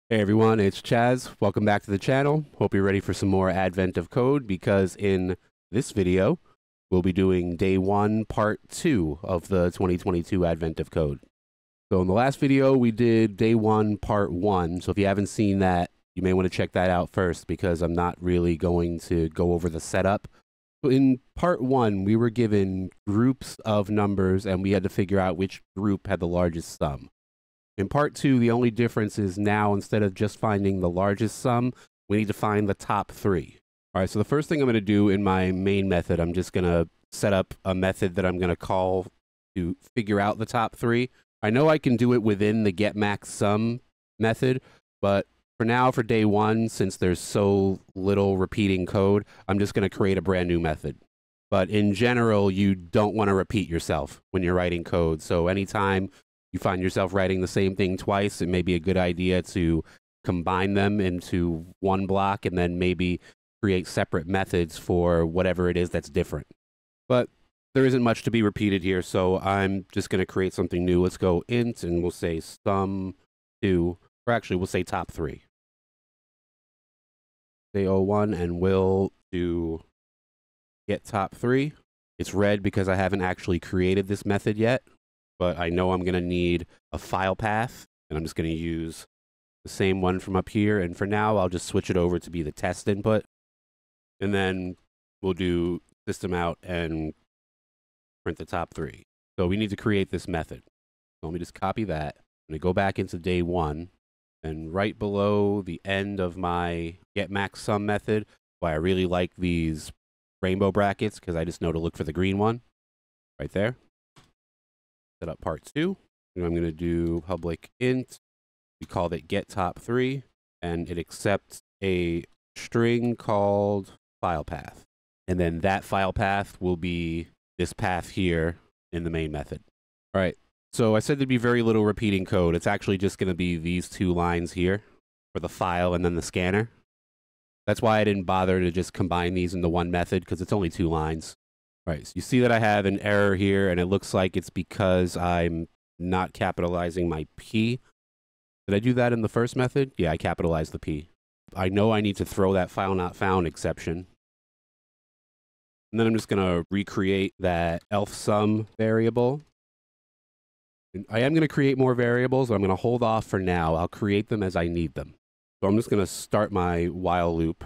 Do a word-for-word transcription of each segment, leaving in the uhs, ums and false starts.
Hey everyone, it's Chaz. Welcome back to the channel. Hope you're ready for some more Advent of Code because in this video, we'll be doing day one, part two of the twenty twenty-two Advent of Code. So in the last video, we did day one, part one. So if you haven't seen that, you may want to check that out first because I'm not really going to go over the setup. So in part one, we were given groups of numbers and we had to figure out which group had the largest sum. In part two, the only difference is now instead of just finding the largest sum, we need to find the top three. All right, so the first thing I'm going to do in my main method, I'm just going to set up a method that I'm going to call to figure out the top three. I know I can do it within the getMaxSum method, but for now, for day one, since there's so little repeating code, I'm just going to create a brand new method. But in general, you don't want to repeat yourself when you're writing code. So anytime you find yourself writing the same thing twice, it may be a good idea to combine them into one block and then maybe create separate methods for whatever it is that's different. But there isn't much to be repeated here, so I'm just going to create something new. Let's go int, and we'll say sum two, or actually we'll say top three. Say oh one, and we'll do get top three. It's red because I haven't actually created this method yet, but I know I'm going to need a file path, and I'm just going to use the same one from up here. And for now, I'll just switch it over to be the test input. And then we'll do system out and print the top three. So we need to create this method. So let me just copy that. I'm going to go back into day one, and right below the end of my getMaxSum method, why I really like these rainbow brackets, because I just know to look for the green one right there. Set up part two, and I'm going to do public int. We called it get top three, and it accepts a string called file path. And then that file path will be this path here in the main method. All right, so I said there'd be very little repeating code. It's actually just going to be these two lines here for the file and then the scanner. That's why I didn't bother to just combine these into one method, because it's only two lines. Right, so you see that I have an error here, and it looks like it's because I'm not capitalizing my P. Did I do that in the first method? Yeah, I capitalized the P. I know I need to throw that file not found exception. And then I'm just going to recreate that elf sum variable. And I am going to create more variables, but I'm going to hold off for now. I'll create them as I need them. So I'm just going to start my while loop.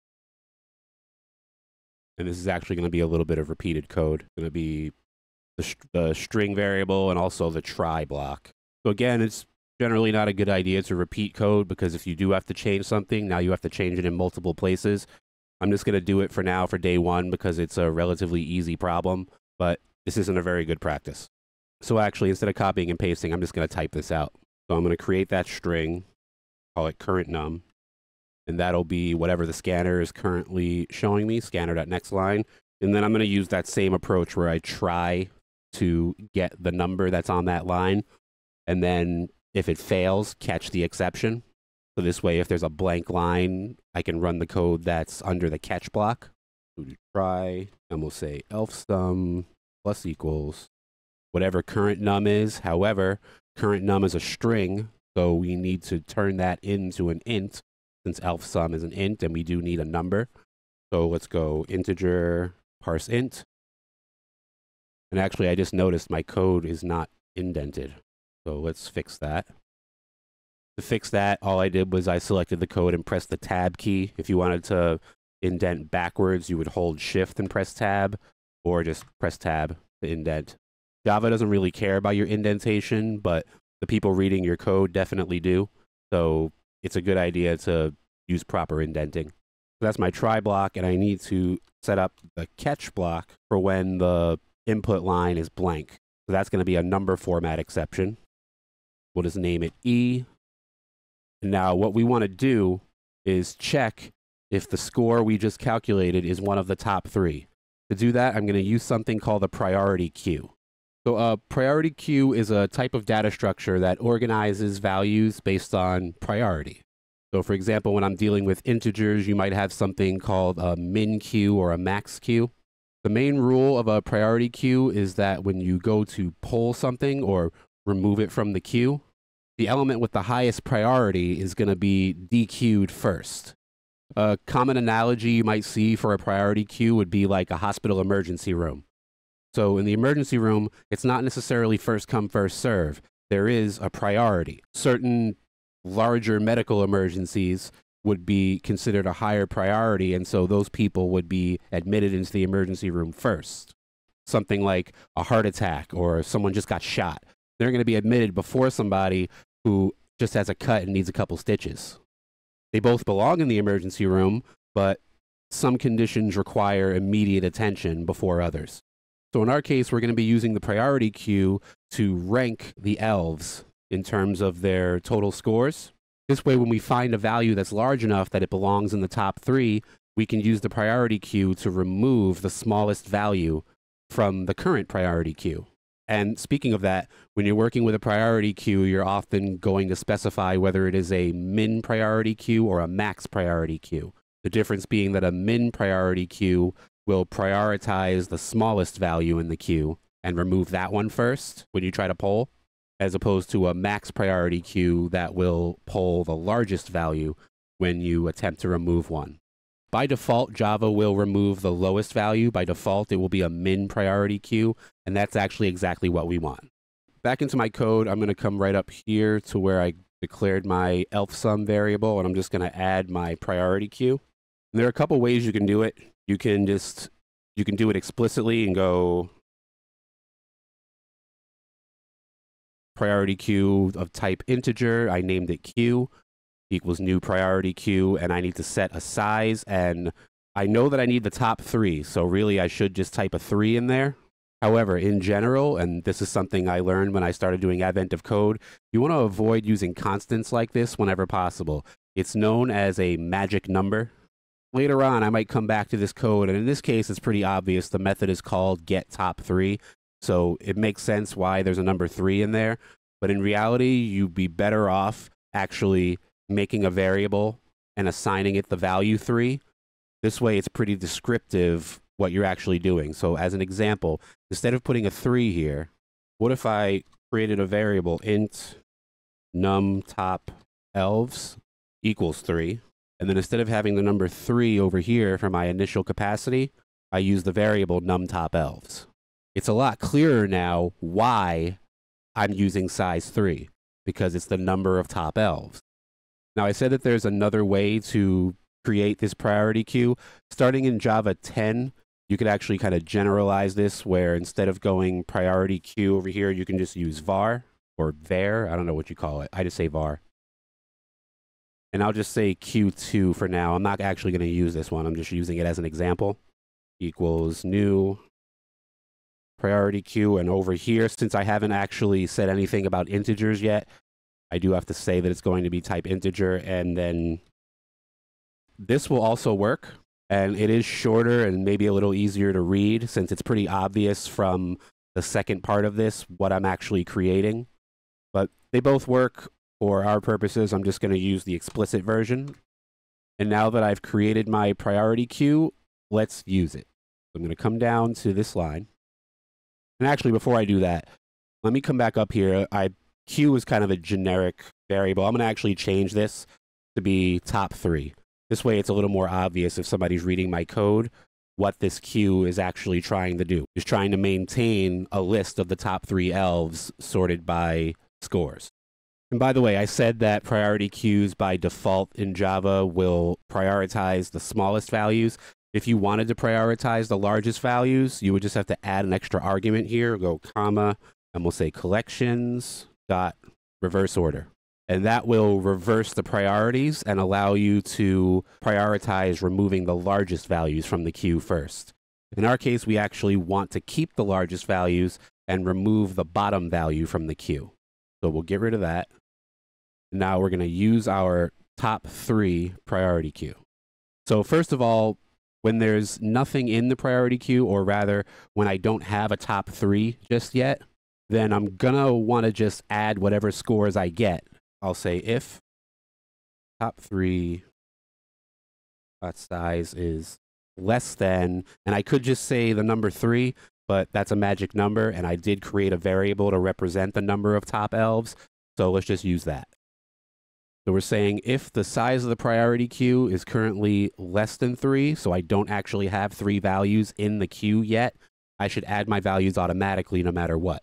And this is actually going to be a little bit of repeated code. It's going to be the, the string variable and also the try block. So again, it's generally not a good idea to repeat code, because if you do have to change something, now you have to change it in multiple places. I'm just going to do it for now for day one because it's a relatively easy problem, but this isn't a very good practice. So actually, instead of copying and pasting, I'm just going to type this out. So I'm going to create that string, call it current num. And that'll be whatever the scanner is currently showing me, scanner.nextLine. And then I'm going to use that same approach where I try to get the number that's on that line. And then if it fails, catch the exception. So this way, if there's a blank line, I can run the code that's under the catch block. So we try, and we'll say elf sum plus equals whatever current num is. However, current num is a string, so we need to turn that into an int, since elf sum is an int and we do need a number. So let's go integer parse int. And actually, I just noticed my code is not indented. So let's fix that. To fix that, all I did was I selected the code and pressed the tab key. If you wanted to indent backwards, you would hold shift and press tab, or just press tab to indent. Java doesn't really care about your indentation, but the people reading your code definitely do. So it's a good idea to use proper indenting. So that's my try block, and I need to set up the catch block for when the input line is blank. So that's going to be a number format exception. We'll just name it E. And now what we want to do is check if the score we just calculated is one of the top three. To do that, I'm going to use something called a priority queue. So a priority queue is a type of data structure that organizes values based on priority. So for example, when I'm dealing with integers, you might have something called a min queue or a max queue. The main rule of a priority queue is that when you go to pull something or remove it from the queue, the element with the highest priority is going to be D Q'd first. A common analogy you might see for a priority queue would be like a hospital emergency room. So in the emergency room, it's not necessarily first come, first serve. There is a priority. Certain larger medical emergencies would be considered a higher priority, and so those people would be admitted into the emergency room first. Something like a heart attack or someone just got shot. They're going to be admitted before somebody who just has a cut and needs a couple stitches. They both belong in the emergency room, but some conditions require immediate attention before others. So in our case, we're going to be using the priority queue to rank the elves in terms of their total scores. This way, when we find a value that's large enough that it belongs in the top three, we can use the priority queue to remove the smallest value from the current priority queue. And speaking of that, when you're working with a priority queue, you're often going to specify whether it is a min priority queue or a max priority queue. The difference being that a min priority queue will prioritize the smallest value in the queue and remove that one first when you try to poll, as opposed to a max priority queue that will poll the largest value when you attempt to remove one. By default, Java will remove the lowest value. By default, it will be a min priority queue, and that's actually exactly what we want. Back into my code, I'm going to come right up here to where I declared my elf sum variable, and I'm just going to add my priority queue. And there are a couple ways you can do it. You can just, you can do it explicitly and go priority queue of type integer. I named it Q. Equals new priority queue, and I need to set a size, and I know that I need the top three, so really I should just type a three in there. However, in general, and this is something I learned when I started doing Advent of Code, you want to avoid using constants like this whenever possible. It's known as a magic number. Later on, I might come back to this code, and in this case, it's pretty obvious. The method is called getTop3, so it makes sense why there's a number three in there, but in reality, you'd be better off actually making a variable and assigning it the value three. This way, it's pretty descriptive what you're actually doing. So as an example, instead of putting a three here, what if I created a variable int num top elves equals three, and then instead of having the number three over here for my initial capacity, I use the variable num top elves. It's a lot clearer now why I'm using size three, because it's the number of top elves. Now, I said that there's another way to create this priority queue. Starting in Java ten, you could actually kind of generalize this, where instead of going priority queue over here, you can just use var or var. I don't know what you call it. I just say var. And I'll just say Q two for now. I'm not actually going to use this one. I'm just using it as an example. Equals new priority queue. And over here, since I haven't actually said anything about integers yet, I do have to say that it's going to be type integer, and then this will also work, and it is shorter and maybe a little easier to read since it's pretty obvious from the second part of this what I'm actually creating. But they both work for our purposes. I'm just going to use the explicit version. And now that I've created my priority queue, let's use it. I'm going to come down to this line. And actually, before I do that, let me come back up here. I Q is kind of a generic variable. I'm going to actually change this to be top three. This way it's a little more obvious if somebody's reading my code what this queue is actually trying to do. It's trying to maintain a list of the top three elves sorted by scores. And by the way, I said that priority queues by default in Java will prioritize the smallest values. If you wanted to prioritize the largest values, you would just have to add an extra argument here, go comma, and we'll say collections dot reverse order. And that will reverse the priorities and allow you to prioritize removing the largest values from the queue first. In our case, we actually want to keep the largest values and remove the bottom value from the queue. So we'll get rid of that. Now we're going to use our top three priority queue. So first of all, when there's nothing in the priority queue, or rather when I don't have a top three just yet, then I'm gonna want to just add whatever scores I get. I'll say if top three dot size is less than, and I could just say the number three, but that's a magic number, and I did create a variable to represent the number of top elves. So let's just use that. So we're saying if the size of the priority queue is currently less than three, so I don't actually have three values in the queue yet, I should add my values automatically no matter what.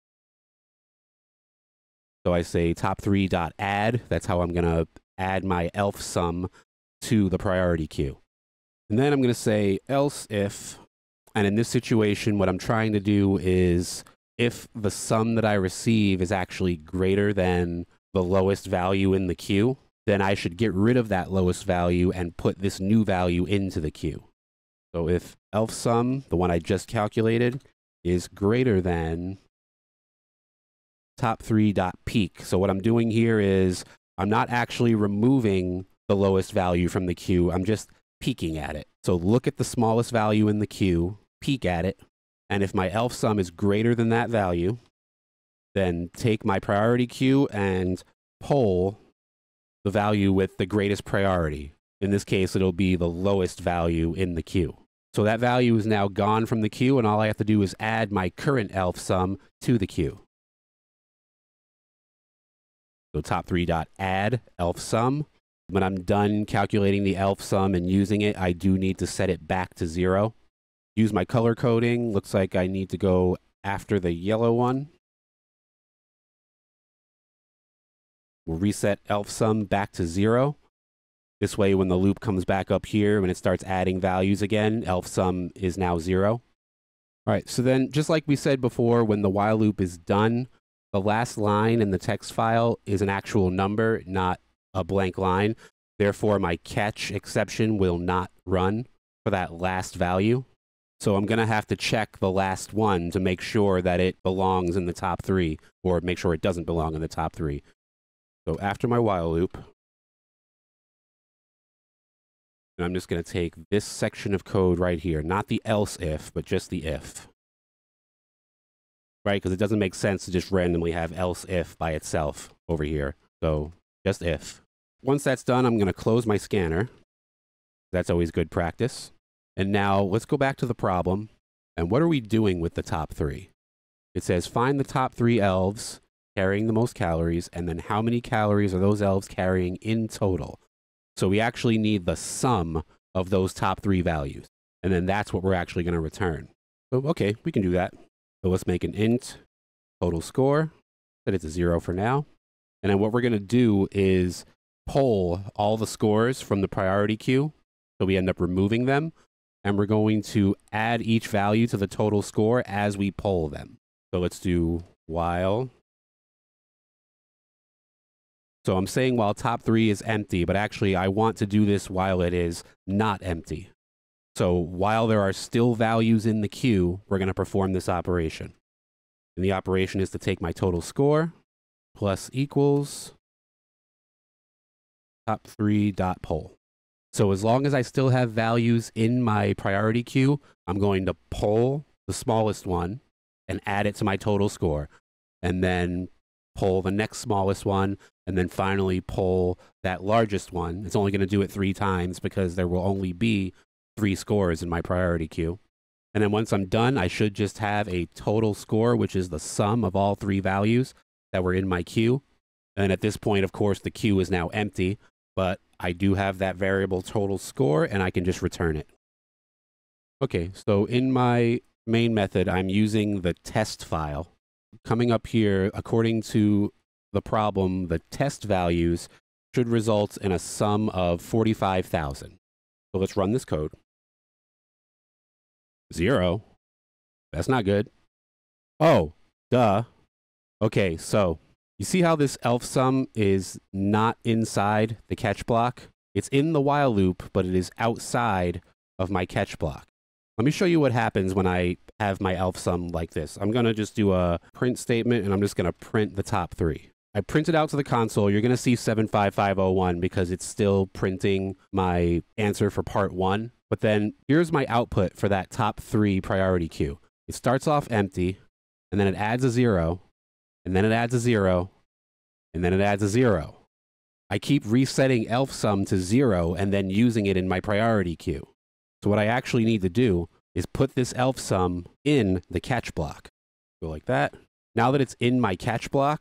So I say top three dot add. That's how I'm going to add my elf sum to the priority queue. And then I'm going to say else if, and in this situation, what I'm trying to do is if the sum that I receive is actually greater than the lowest value in the queue, then I should get rid of that lowest value and put this new value into the queue. So if elf sum, the one I just calculated, is greater than top three dot peak. So what I'm doing here is I'm not actually removing the lowest value from the queue. I'm just peeking at it. So look at the smallest value in the queue, peek at it, and if my elf sum is greater than that value, then take my priority queue and poll the value with the greatest priority. In this case, it'll be the lowest value in the queue. So that value is now gone from the queue, and all I have to do is add my current elf sum to the queue. So top three dot add elf sum. When I'm done calculating the elf sum and using it, I do need to set it back to zero. Use my color coding. Looks like I need to go after the yellow one. We'll reset elf sum back to zero. This way, when the loop comes back up here, when it starts adding values again, elf sum is now zero. All right, so then just like we said before, when the while loop is done, the last line in the text file is an actual number, not a blank line. Therefore, my catch exception will not run for that last value. So I'm going to have to check the last one to make sure that it belongs in the top three, or make sure it doesn't belong in the top three. So after my while loop, and I'm just going to take this section of code right here, not the else if, but just the if. Right? Because it doesn't make sense to just randomly have else if by itself over here. So just if. Once that's done, I'm going to close my scanner. That's always good practice. And now let's go back to the problem. And what are we doing with the top three? It says find the top three elves carrying the most calories, and then how many calories are those elves carrying in total? So we actually need the sum of those top three values. And then that's what we're actually going to return. So, okay, we can do that. So let's make an int total score, set it to zero for now. And then what we're going to do is poll all the scores from the priority queue. So we end up removing them. And we're going to add each value to the total score as we poll them. So let's do while. So I'm saying while top three is empty, but actually I want to do this while it is not empty. So while there are still values in the queue, we're going to perform this operation. And the operation is to take my total score plus equals top three dot poll. So as long as I still have values in my priority queue, I'm going to poll the smallest one and add it to my total score. And then poll the next smallest one, and then finally poll that largest one. It's only going to do it three times because there will only be three scores in my priority queue. And then once I'm done, I should just have a total score, which is the sum of all three values that were in my queue. And at this point, of course, the queue is now empty, but I do have that variable total score, and I can just return it. Okay, so in my main method, I'm using the test file. Coming up here, according to the problem, the test values should result in a sum of forty-five thousand. So let's run this code. Zero. That's not good. Oh, duh. Okay, so you see how this elf sum is not inside the catch block? It's in the while loop, but it is outside of my catch block. Let me show you what happens when I have my elf sum like this. I'm going to just do a print statement, and I'm just going to print the top three. I print it out to the console. You're going to see seven five five zero one because it's still printing my answer for part one. But then here's my output for that top three priority queue. It starts off empty, and then it adds a zero, and then it adds a zero, and then it adds a zero. I keep resetting elf sum to zero and then using it in my priority queue. So what I actually need to do is put this elf sum in the catch block. Go like that. Now that it's in my catch block,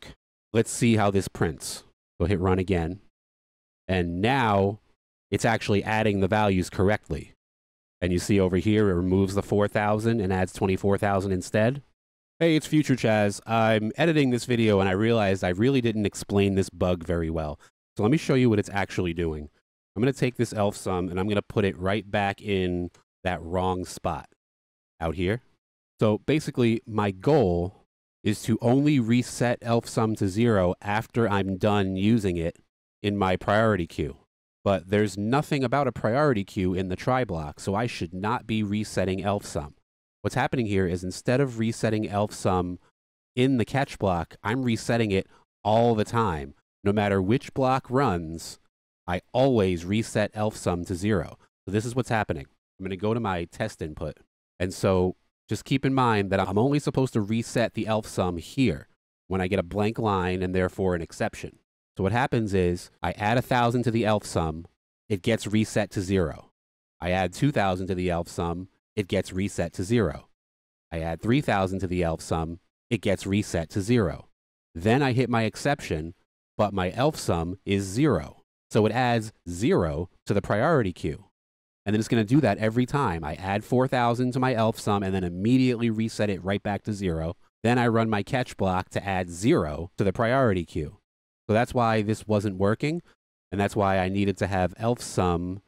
let's see how this prints. So hit run again. And now it's actually adding the values correctly. And you see over here, it removes the four thousand and adds twenty-four thousand instead. Hey, it's Future Chaz. I'm editing this video and I realized I really didn't explain this bug very well. So let me show you what it's actually doing. I'm going to take this elf sum and I'm going to put it right back in that wrong spot out here. So basically, my goal is to only reset elf sum to zero after I'm done using it in my priority queue. But there's nothing about a priority queue in the try block, so I should not be resetting elf sum. What's happening here is instead of resetting elf sum in the catch block, I'm resetting it all the time. No matter which block runs, I always reset elf sum to zero. So this is what's happening. I'm going to go to my test input. And so just keep in mind that I'm only supposed to reset the elf sum here when I get a blank line and therefore an exception. So what happens is I add one thousand to the elf sum, it gets reset to zero. I add two thousand to the elf sum, it gets reset to zero. I add three thousand to the elf sum, it gets reset to zero. Then I hit my exception, but my elf sum is zero. So it adds zero to the priority queue. And then it's going to do that every time. I add four thousand to my elf sum and then immediately reset it right back to zero. Then I run my catch block to add zero to the priority queue. So that's why this wasn't working. And that's why I needed to have elf sum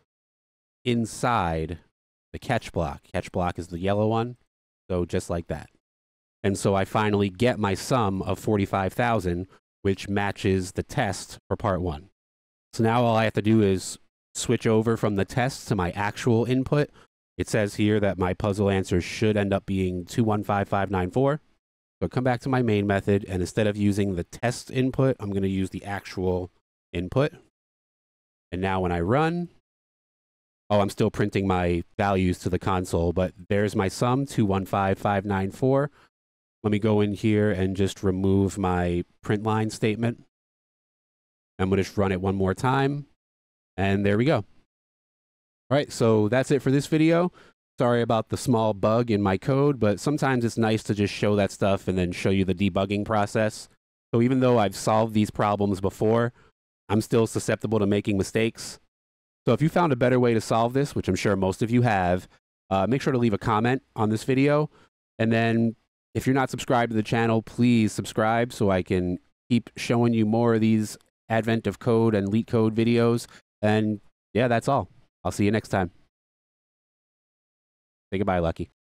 inside the catch block. Catch block is the yellow one. So just like that. And so I finally get my sum of forty-five thousand, which matches the test for part one. So now all I have to do is switch over from the test to my actual input. It says here that my puzzle answer should end up being two one five five nine four. So come back to my main method, and instead of using the test input, I'm going to use the actual input. And now when I run, oh, I'm still printing my values to the console, but there's my sum, two one five five nine four. Let me go in here and just remove my print line statement. I'm going to just run it one more time. And there we go. All right, so that's it for this video. Sorry about the small bug in my code, but sometimes it's nice to just show that stuff and then show you the debugging process. So even though I've solved these problems before, I'm still susceptible to making mistakes. So if you found a better way to solve this, which I'm sure most of you have, uh, make sure to leave a comment on this video. And then if you're not subscribed to the channel, please subscribe so I can keep showing you more of these Advent of Code and Leet Code videos. And yeah, that's all. I'll see you next time. Say goodbye, Lucky.